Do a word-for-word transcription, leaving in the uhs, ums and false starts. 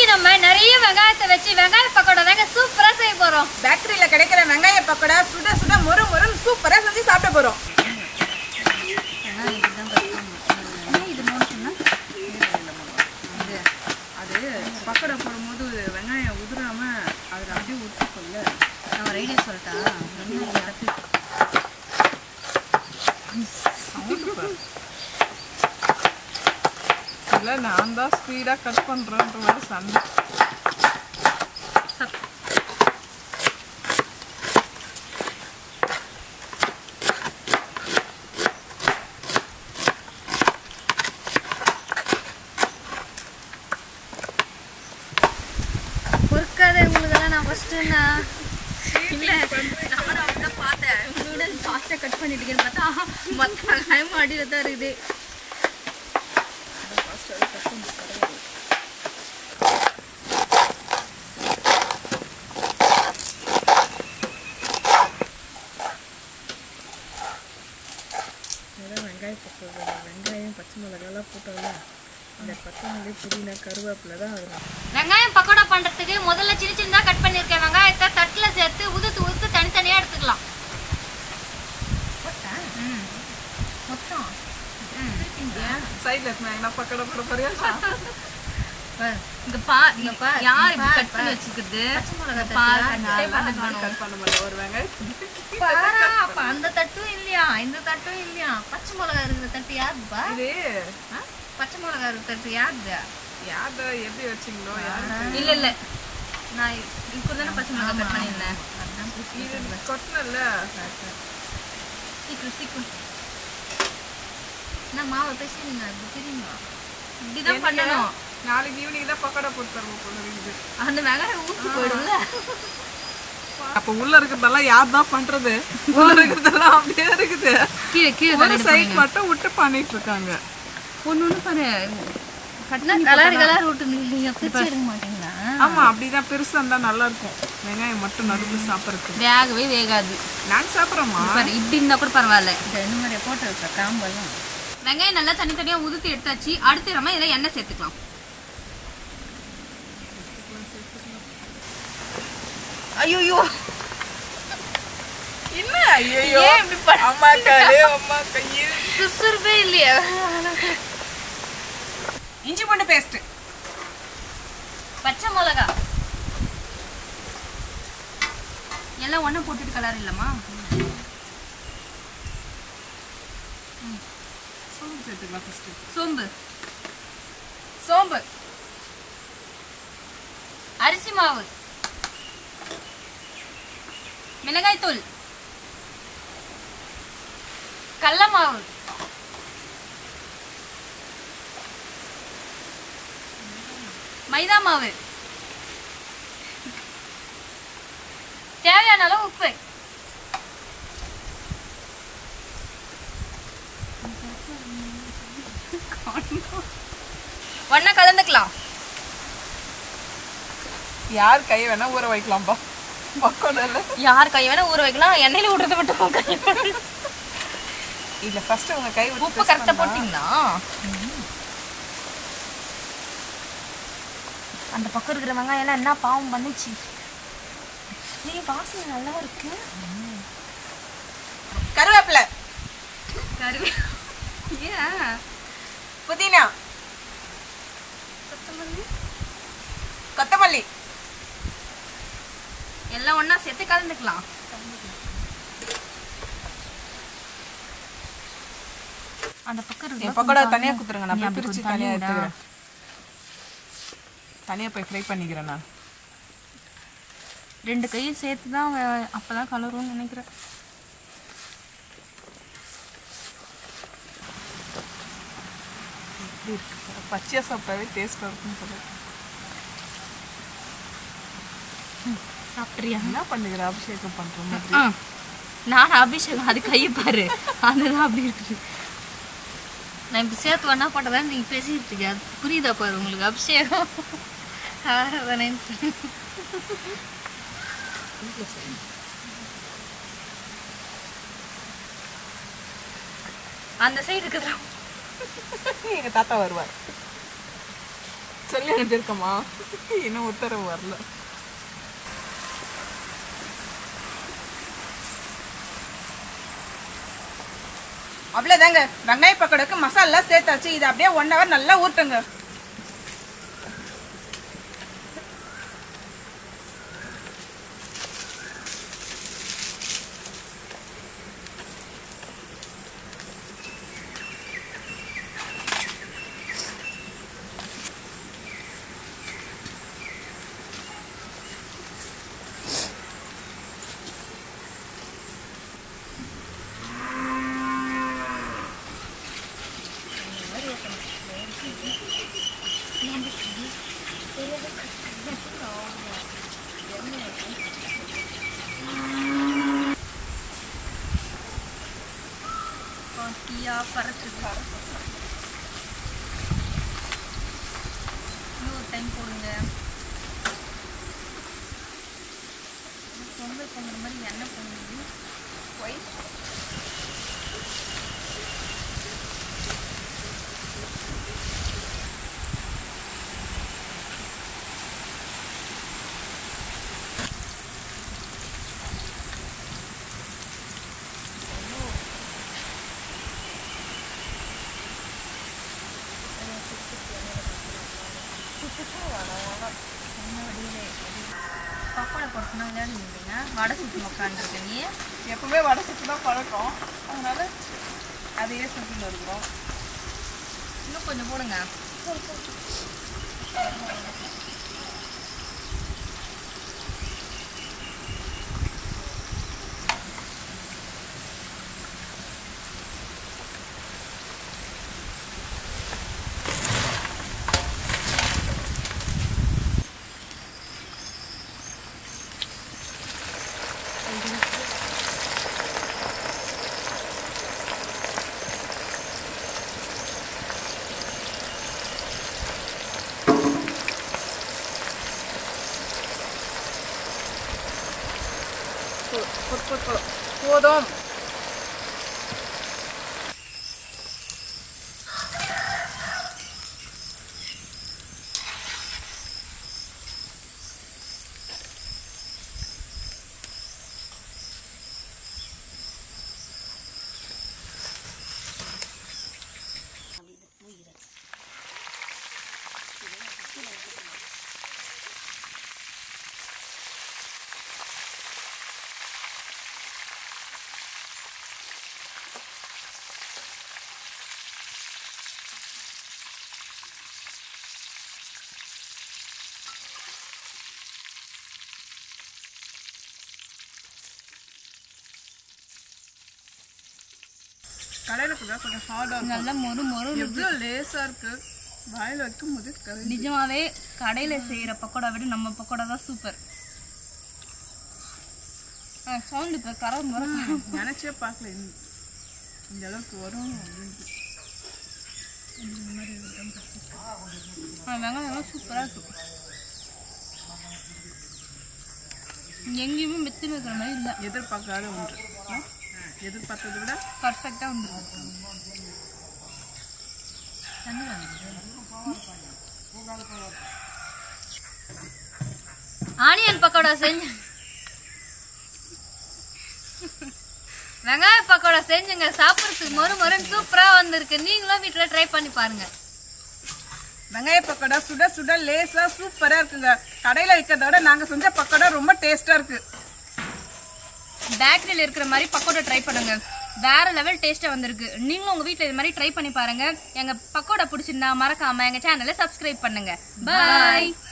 நம்ம நிறைய வெங்காயத்தை வச்சு வெங்காய பக்கோடா தாங்க சூப்பரா செய்ய போறோம். பேக்கரியில கிடைக்கிற வெங்காய பக்கோடா சுட சுட மொறு மொறுன்னு சூப்பரா செஞ்சு சாப்பிட போறோம். அது பக்கோடா போடும்போது வெங்காயம் உதிராம அதில் அப்படியே ஊற்றி சொல்ல நான் ஒரு ஐடியா சொல்லிட்டா இல்லை நான் தான் ஸ்பீடாக கட் பண்ணுறேன்ற மாதிரி சண்டை. பொறுக்காத உங்களுக்கெல்லாம் நான் ஃபஸ்ட்டுண்ணா இல்லை நானும் அப்படிதான் பார்த்தேன். உங்களோட ஃபாஸ்ட்டாக கட் பண்ணிட்டுக்கேன்னு பார்த்தா மற்ற வெங்காயம் அடியில் தான் இருக்குது. வெங்காயம் பக்கோடா வெங்காயம் பச்சை மிளகாலாம் போட்டோம்ல இந்த கொத்தமல்லி புதினா கருவேப்பிலை தான் வரும். வெங்காயம் பக்கோடா பண்ணுறதுக்கு முதல்ல சின்ன சின்னதாக கட் பண்ணியிருக்கேன் வெங்காயத்தை தட்டில் சேர்த்து உதுத்து உதுத்து தனித்தனியாக எடுத்துக்கலாம். மொத்தம் சைடில் இருந்தாங்கன்னா பக்கோடா போட போறியா? இங்க பா இங்க பா யார் இப்படி கட் பண்ணி வச்சிருக்குது? பச்சை மிளகாய் கட் பண்ண மாட்டேன் ஒரு வெங்காயம் பாரா அப்ப அந்த தட்டும் இல்லையா இந்த தட்டும் இல்லையா? பச்சை மிளகாய் இருக்கிற தட்டு யாருப்பா? இது பச்சை மிளகாய் இருக்கிற தட்டு யாருது? யாரு எப்படி வச்சிங்களோ இல்ல இல்ல நான் இப்போ தானே பச்சை மிளகாய் கட் பண்ணியிருந்தேன். இது கொட்டினல்ல சீக்கிரம் சீக்கிரம் நான் மாவை பேசுறீங்க இப்படி தெரியுமா? இப்படிதான் பண்ணணும். நாளைக்கு ஈவினிங் தான் பக்கோடா போட்டு தருவோம் போல இருக்குது. அந்த வெங்காயம் ஊசி போயிடும்ல. அப்ப உள்ள இருக்கிறதெல்லாம் யார் தான் பண்றது? உள்ள இருக்கிறதெல்லாம் அப்படியே இருக்குது. கீழே கீழே ஒரு சைடு மட்டும் விட்டு பண்ணிட்டு இருக்காங்க. ஒண்ணு ஒண்ணு பாரு கட்னா கலர் கலர் விட்டு நீங்க பிரிச்சு எடுக்க மாட்டீங்களா? ஆமா அப்படிதான் பெருசா இருந்தா நல்லா இருக்கும். வெங்காயம் மட்டும் நடுவுல சாப்பிடுறதுக்கு வேகவே வேகாது. நான் சாப்பிட்றோமா பாரு இப்படி இருந்தா கூட பரவாயில்ல. இந்த மாதிரி போட்டு வைக்கிற காம்பெல்லாம் வெங்காயம் நல்லா தனித்தனியா உதுத்து எடுத்தாச்சு. அடுத்து நம்ம இதில் எண்ணெய் சேர்த்துக்கலாம். ஐயோ என்ன ஐயோ அம்மா காலே அம்மா கையே சுசுறுப்பே இல்லையா? இஞ்சி பூண்டு பேஸ்ட் பச்சை மிளகா எல்லாம் ஒண்ணா போட்டுட்டு கலர் இல்லம்மா. சோம்பு சேர்த்துக்கலாம் ஃபர்ஸ்ட். சோம்பு சோம்பு அரிசி மாவு மிளகாய் தூள் கடலை மாவு மைதா மாவு தேவையான அளவு உப்பு ஒண்ணா கலந்துக்கலாம். யார் கை வேணா ஊற வைக்கலாம்பா பக்கோடால. யார் கை வேணா ஊற வைக்கலாம். எண்ணெயில விடுறத மட்டும் கை இல்ல ஃபர்ஸ்ட் உங்க கை விட்டு உப்பு கரெக்டா போட்டீங்களா? அந்த பக்கம் இருக்கிற வெங்காயம் எல்லாம் என்ன பாவம் பண்ணுச்சு. நீ வாசனை நல்லா இருக்கு. கருவேப்பிலை கருவே ஏன் புதினா கொத்தமல்லி கொத்தமல்லி எல்லாம் ஒண்ணா சேர்த்து கலந்துக்கலாம். அந்த பக்கம் என் பக்கோடா தனியா குத்துருங்க. நான் பிரிச்சு தனியா எடுத்துக்கிறேன். தனியா போய் ஃப்ரை பண்ணிக்கிறேன். நான் ரெண்டு கையும் சேர்த்து தான் அப்பதான் கலரும்னு நினைக்கிறேன். பச்சையா சாப்பிட்டாவே டேஸ்டா இருக்கும் போல. சாப்பிட்றியா? என்ன பண்ணுகிற அபிஷேகம் பண்ற மாதிரி? நான் அபிஷேகம் அது கையை பாரு அதுதான் அப்படி இருக்குது. நான் இப்படி சேர்த்து ஒன்னா போட்டதான் நீங்க பேசிட்டு இருக்கீங்க. அது புரியுதா பாரு உங்களுக்கு அபிஷேகம் ஆராதனை. அந்த சைடு இருக்குதா எங்க தாத்தா வருவார். சொல்லி அனுப்பியிருக்கோமா இன்னும் உத்தரவு வரல. அவ்வளோதாங்க, வெங்காய பக்கோடாக்கு மசாலா சேர்த்தாச்சு. இது அப்படியே ஒன் ஹவர் நல்லா ஊட்டுங்க. இன்னொரு டைம் போடுங்க. பொங்கல் பொங்குற மாதிரி எண்ணெய் பொங்குது. ஒயிட் பக்கோடா போடுறதுனா விளையாடுங்க. வடை சுட்டு உட்காந்துருக்க நீ எப்பவுமே வடை சுட்டு தான் பழக்கம், அதனால அதையே சுட்டுன்னு இருக்கிறோம். இன்னும் கொஞ்சம் போடுங்க. போதும். கடையில் கூட கொஞ்சம் ஹார்டாக இருக்கும், நல்லா மொறு மொறு. எவ்வளோ லேஸாக இருக்கு, வாயில் வைக்கும் போது கறி. நிஜமாவே கடையில் செய்கிற பக்கோடா விட நம்ம பக்கோடா தான் சூப்பர். ஆ சவுண்ட் இப்போ கரம் வரும். நினச்சே பார்க்கல இந்த அளவுக்கு வரும் அப்படின்ட்டு. ஆ வெங்காயம் சூப்பராக இருக்கும். எங்கேயுமே மெத்துன்னு இருக்கிற மாதிரி இல்லை. எதிர்பார்க்காத ஒன்று, எதிர்பார்த்ததை விட பர்ஃபெக்டாக வந்து ஆனியன் பக்கோடா செஞ்சு வெங்காய பக்கோடா செஞ்சுங்க. சாப்பிட்றதுக்கு மொறு மொறுன்னு சூப்பராக வந்திருக்கு. நீங்களும் வீட்டில் ட்ரை பண்ணி பாருங்க. வெங்காய பக்கோடா சுட சுட லேஸா சூப்பரா இருக்குங்க. கடையில விற்கிறத விட நாங்க செஞ்ச பக்கோடா ரொம்ப டேஸ்டா இருக்கு. பேக்கரியில் இருக்கிற மாதிரி பக்கோடா ட்ரை பண்ணுங்க. வேற லெவல் டேஸ்டா வந்திருக்கு. நீங்களும் உங்க வீட்டில் இது மாதிரி ட்ரை பண்ணி பாருங்க. எங்க பக்கோடா பிடிச்சிருந்தா மறக்காம எங்க சேனலை சப்ஸ்கிரைப் பண்ணுங்க. பாய்.